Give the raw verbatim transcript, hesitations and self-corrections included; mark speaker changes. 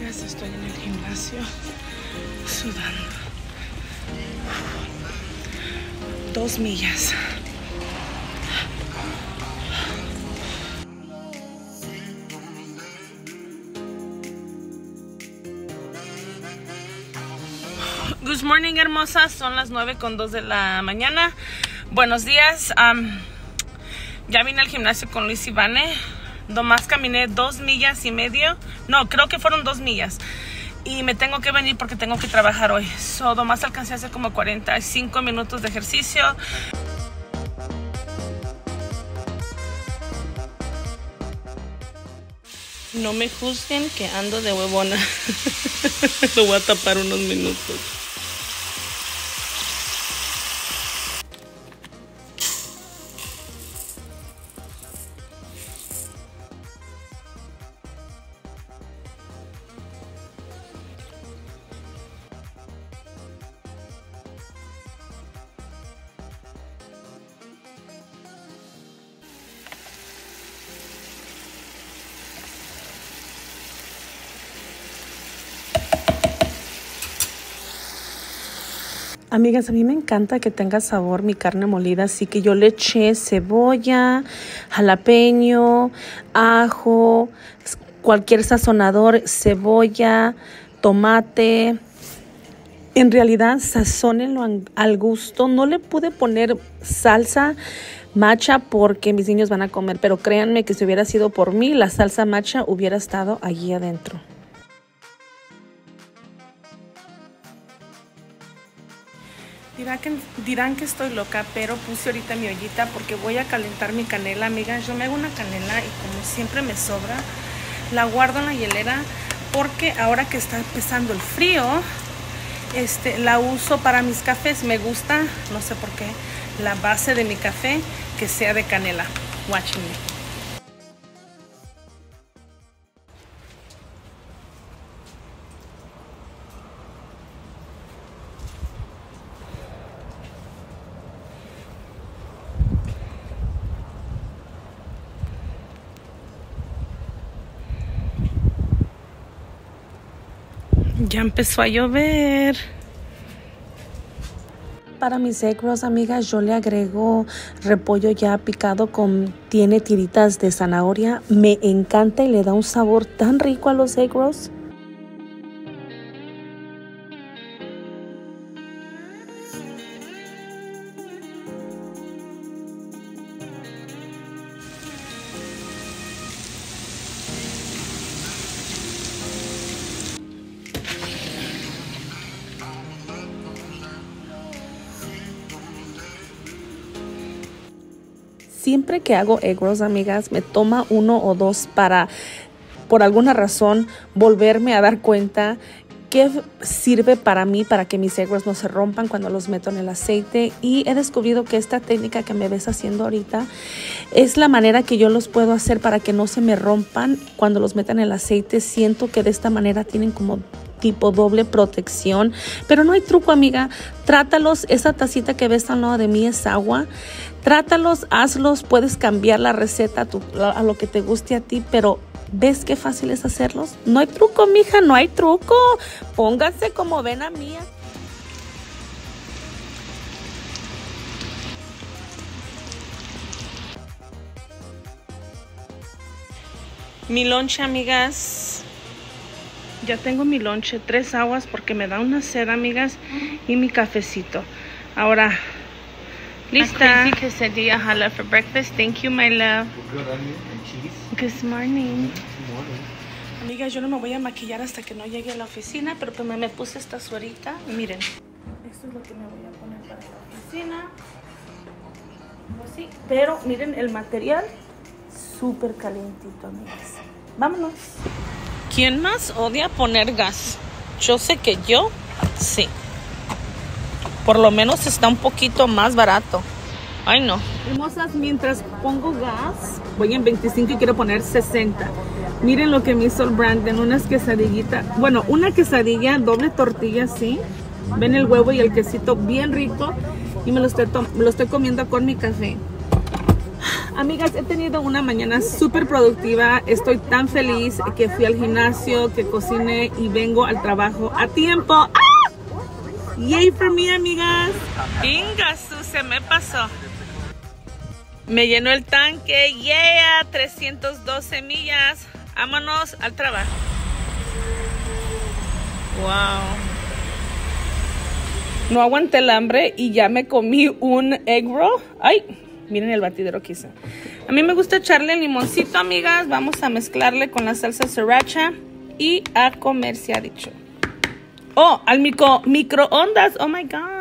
Speaker 1: amigas, estoy en el gimnasio sudando. Dos millas. Good morning, hermosas. Son las nueve con dos de la mañana. Buenos días. Um, ya vine al gimnasio con Luis y Vane. Nomás caminé dos millas y medio. No, creo que fueron dos millas. Y me tengo que venir porque tengo que trabajar hoy. So, nomás alcancé a hacer como cuarenta y cinco minutos de ejercicio. No me juzguen que ando de huevona. Lo voy a tapar unos minutos. Amigas, a mí me encanta que tenga sabor mi carne molida, así que yo le eché cebolla, jalapeño, ajo, cualquier sazonador, cebolla, tomate. En realidad, sazónenlo al gusto. No le pude poner salsa macha porque mis niños van a comer, pero créanme que si hubiera sido por mí, la salsa macha hubiera estado allí adentro. Dirán que, dirán que estoy loca, pero puse ahorita mi ollita porque voy a calentar mi canela, amigas. Yo me hago una canela y como siempre me sobra, la guardo en la hielera porque ahora que está empezando el frío, este, la uso para mis cafés. Me gusta, no sé por qué, la base de mi café que sea de canela. Watch me. Ya empezó a llover. Para mis egg rolls, amigas, yo le agrego repollo ya picado con, tiene tiritas de zanahoria. Me encanta y le da un sabor tan rico a los egg rolls. Siempre que hago egg rolls, amigas, me toma uno o dos para, por alguna razón, volverme a dar cuenta que sirve para mí, para que mis egg rolls no se rompan cuando los meto en el aceite. Y he descubierto que esta técnica que me ves haciendo ahorita es la manera que yo los puedo hacer para que no se me rompan cuando los metan en el aceite. Siento que de esta manera tienen como tipo doble protección, pero no hay truco, amiga. Trátalos. Esa tacita que ves al lado de mí es agua. Trátalos, hazlos, puedes cambiar la receta a, tu, a lo que te guste a ti, pero ¿ves qué fácil es hacerlos? No hay truco, mija, no hay truco. Pónganse como ven a mí. Mi lonche, amigas. Ya tengo mi lonche, tres aguas porque me da una sed, amigas, y mi cafecito. Ahora, lista. A crazy quesadilla jalapeno for breakfast. Thank you, my love.
Speaker 2: Good onion and cheese.
Speaker 1: Good morning.
Speaker 2: Good morning.
Speaker 1: Amigas, yo no me voy a maquillar hasta que no llegue a la oficina, pero pues me, me puse esta suerita. Miren, esto es lo que me voy a poner para la oficina. Así. Pero miren el material, súper calientito, amigas. Vámonos. ¿Quién más odia poner gas? Yo sé que yo, sí. Por lo menos está un poquito más barato. Ay, no. Hermosas, mientras pongo gas, voy en veinticinco y quiero poner sesenta. Miren lo que me hizo el Brandon, unas quesadillitas. Bueno, una quesadilla, doble tortilla, sí. Ven el huevo y el quesito bien rico. Y me lo estoy, me lo estoy comiendo con mi café. Amigas, he tenido una mañana súper productiva. Estoy tan feliz que fui al gimnasio, que cociné y vengo al trabajo a tiempo. ¡Ah! Yay for me, amigas. Ingasu, se me pasó. Me llenó el tanque. Yeah, trescientas doce millas. Vámonos al trabajo. Wow. No aguanté el hambre y ya me comí un egg roll. Ay. Miren el batidero que hice. A mí me gusta echarle limoncito, amigas. Vamos a mezclarle con la salsa sriracha y a comer, se ha dicho. Oh, al micro, microondas. Oh my God.